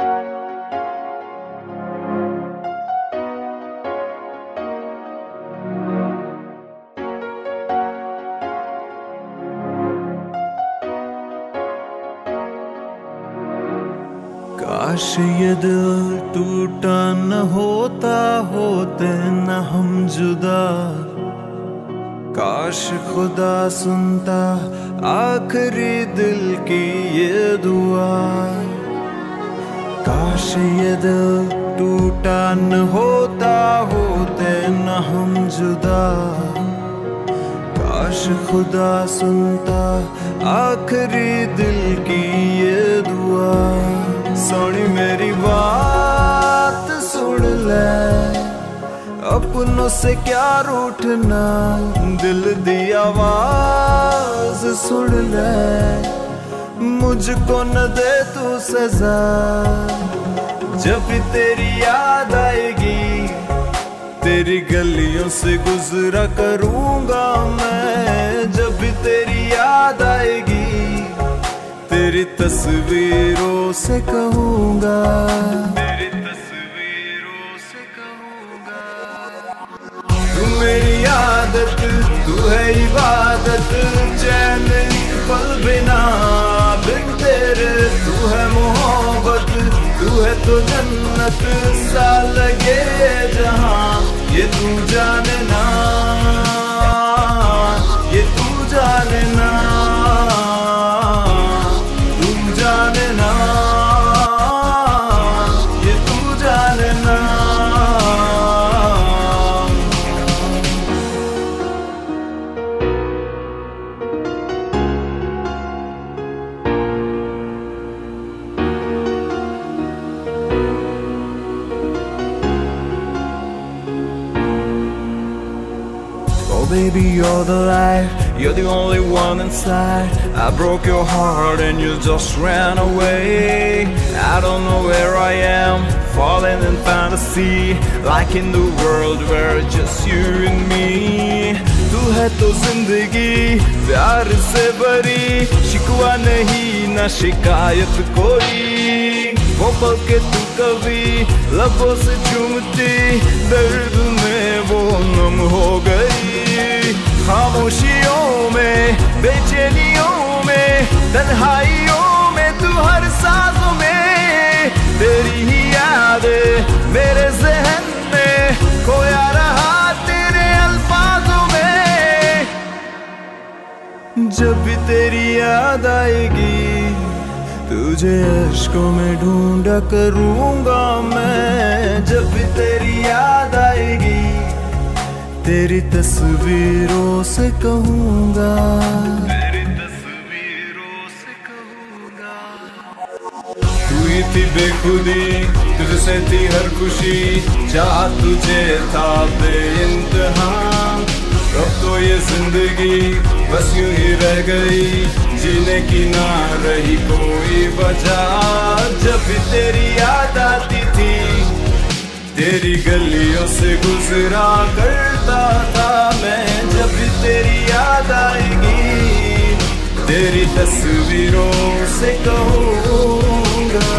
काश ये दिल टूटा न होता, होते न हम जुदा। काश खुदा सुनता आखिरी दिल की ये दुआ। काश ये दिल टूटा न होता, होते न हम जुदा। काश खुदा सुनता आखिरी दिल की ये दुआ। सोनी मेरी बात सुन ले, अपनों से क्या रूठना, दिल दी आवाज सुन ले। मुझको न दे तू सजा, जब भी तेरी याद आएगी, तेरी गलियों से गुजरा करूंगा मैं। जब भी तेरी याद आएगी, तेरी तस्वीरों से कहूंगा, तेरी तस्वीरों से कहूंगा। तू मेरी आदत, तू है इबादत, चैन पल बिना बिन तेरे। तू है मोहब्बत, तू है तो जन्नत सा लगे जहां। ये तू जाने ना, ये तू जाने ना, baby, you're the light, you're the only one inside. I broke your heart and you just ran away. I don't know where I am, falling in fantasy, like in the world where just you and me. तू है तो जिंदगी प्यार से भरी, शिकवा नहीं ना शिकायत कोई। वो पल के तू कभी लबों से चूमती, दर्द में वो नम हो गई। खामोशियों में, बेचैनियों में, तन्हाइयों में, तू हर सांसों में। तेरी ही यादें मेरे ज़हन में, खोया रहा तेरे अल्फाजों में। जब भी तेरी याद आएगी, तुझे अश्कों में ढूंढा करूंगा मैं। जब भी तेरी याद आएगी, तेरी तस्वीरों से कहूंगा, तेरी तस्वीरों से कहूंगा। तू ही थी बेखुदी, तुझसे थी हर खुशी, चाह तुझे था बेइंतहा। अब तो ये जिंदगी बस यूं ही रह गई, जीने की ना रही कोई वजह। जब भी तेरी याद आती थी, तेरी गलियों से गुजरा करता था मैं। जब भी तेरी याद आएगी, तेरी तस्वीरों से कहूंगा।